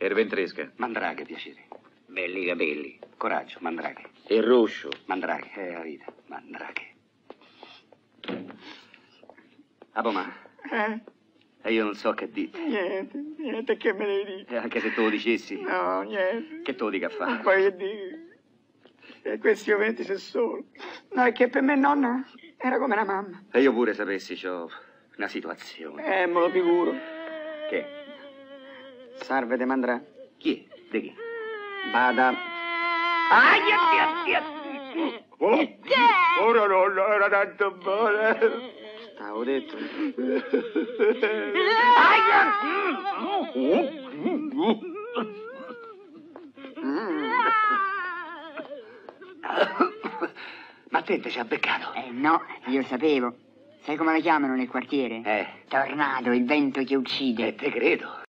E ventresca? Mandraghe, piacere. Belli capelli. Coraggio, Mandraghe. E roscio? Mandraghe, è la vita. Mandraghe. Abomà. E io non so che dire. Niente, che me ne dici? E anche se tu lo dicessi. No, niente. Che tu lo dica a fare? Non voglio dire. E questi momenti sono solo. No, è che per me nonna era come una mamma. E io pure sapessi, c'ho una situazione. Me lo figuro. Che? Salve de Mandrà. Chi è? Di chi? Bada. Ora nonna, era tanto buono. T'avevo detto. Ma te ci ha beccato? No, io sapevo. Sai come la chiamano nel quartiere? Eh. Tornado, il vento che uccide. Te credo.